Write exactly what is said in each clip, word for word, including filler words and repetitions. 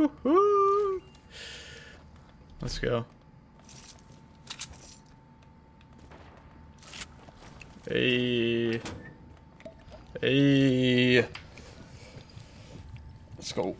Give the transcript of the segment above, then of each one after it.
Woohoo! Let's go. Hey. Hey. Let's go.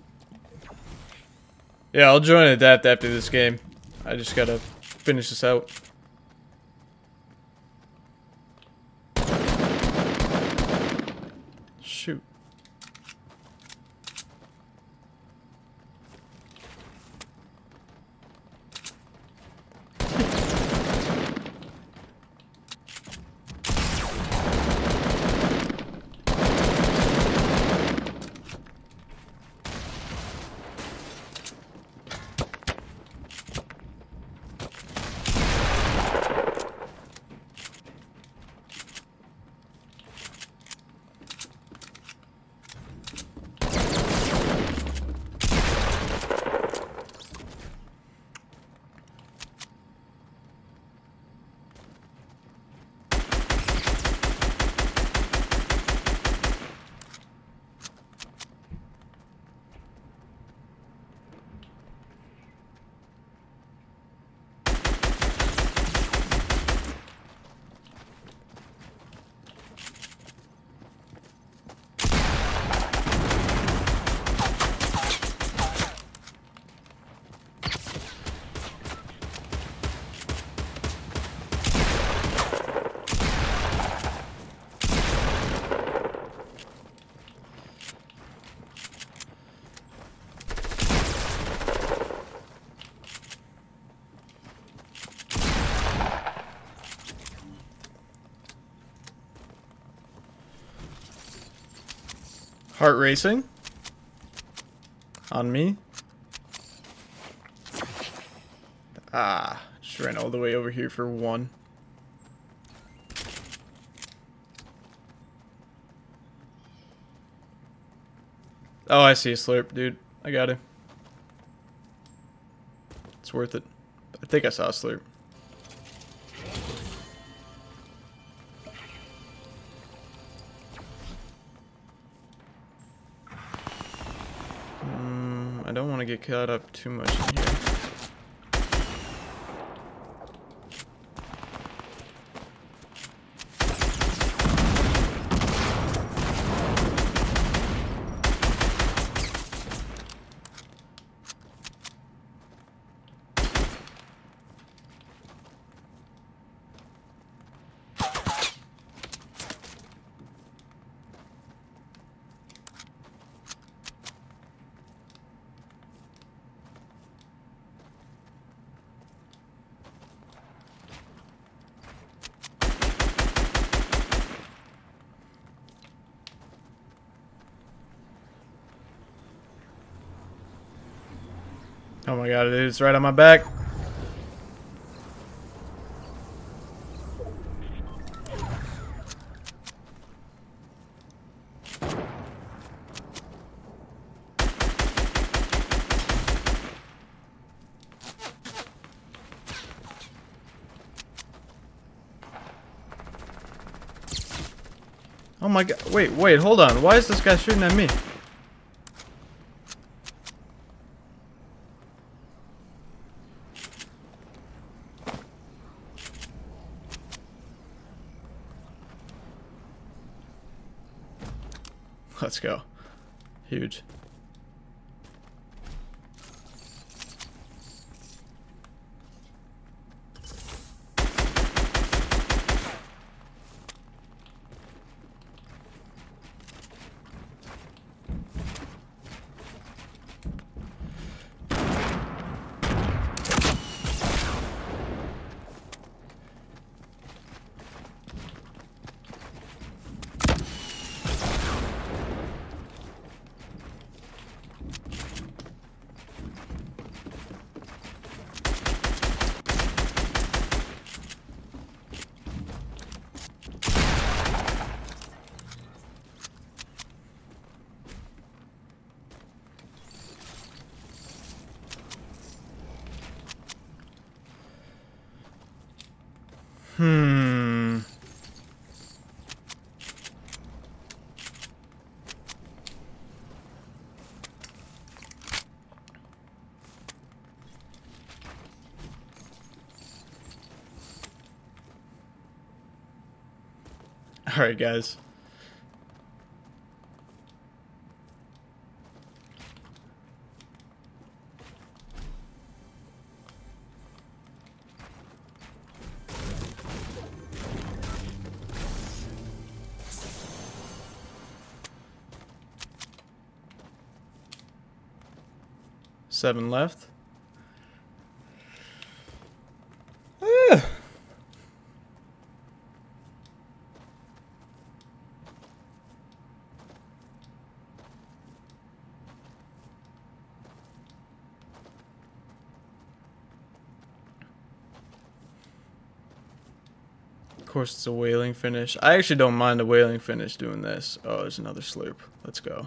Yeah, I'll join Adapt after this game. I just gotta finish this out. Shoot. Heart racing on me. Ah, just ran all the way over here for one. Oh, I see a slurp, dude. I got it. It's worth it. I think I saw a slurp. I don't want to get caught up too much in here. Oh my god, dude, it's right on my back. Oh my god, wait, wait, hold on. Why is this guy shooting at me? Let's go. Huge. Hmm. Alright, guys. Seven left. Ah. Of course, it's a whaling finish. I actually don't mind the whaling finish doing this. Oh, there's another sloop. Let's go.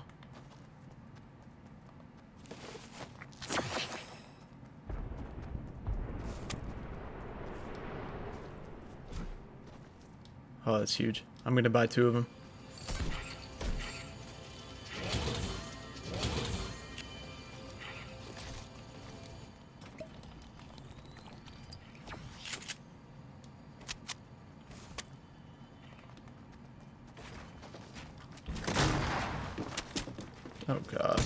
Oh, that's huge. I'm gonna buy two of them. Oh god.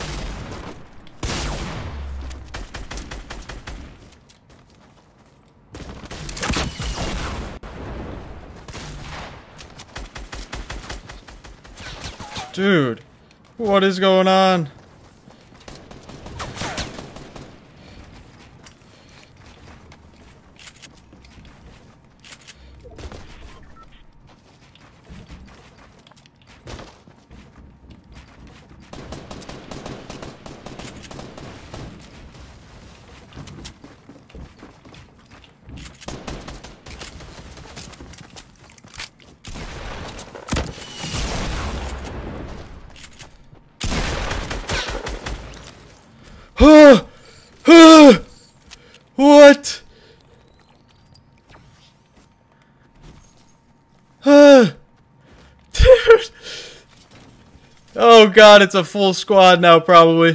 Dude, what is going on? What? Dude. Oh god, it's a full squad now, probably.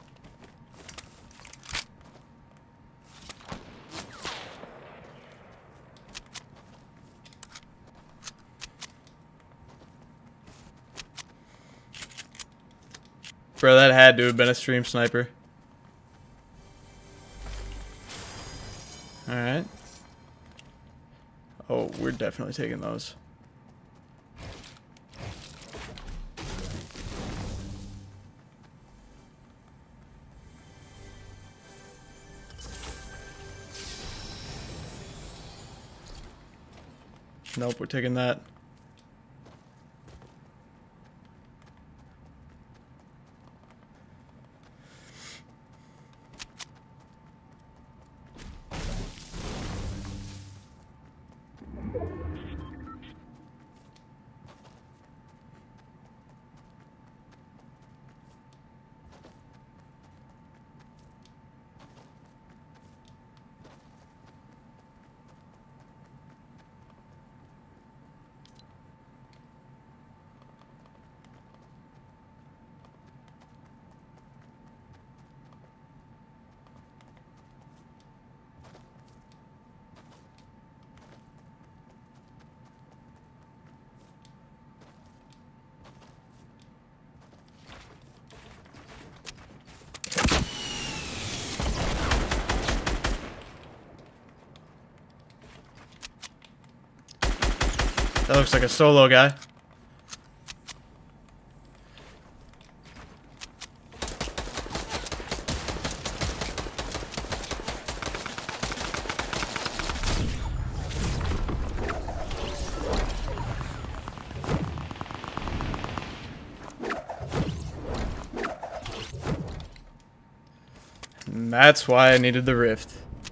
Bro, that had to have been a stream sniper. Alright. Oh, we're definitely taking those. Nope, we're taking that. That looks like a solo guy. And that's why I needed the rift.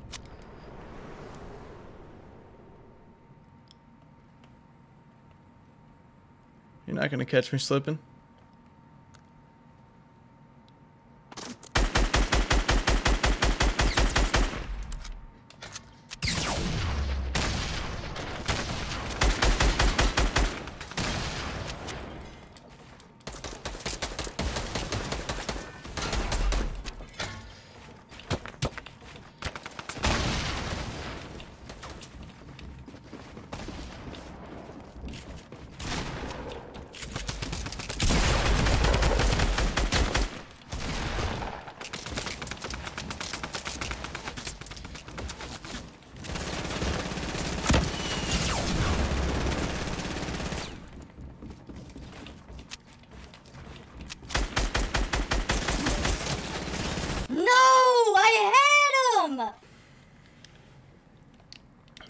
You're not gonna catch me slipping.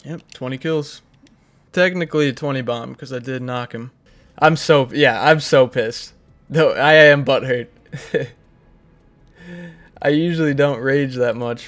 Yep, twenty kills. Technically a twenty bomb because I did knock him. I'm so, yeah, I'm so pissed. No, I am butthurt. I usually don't rage that much,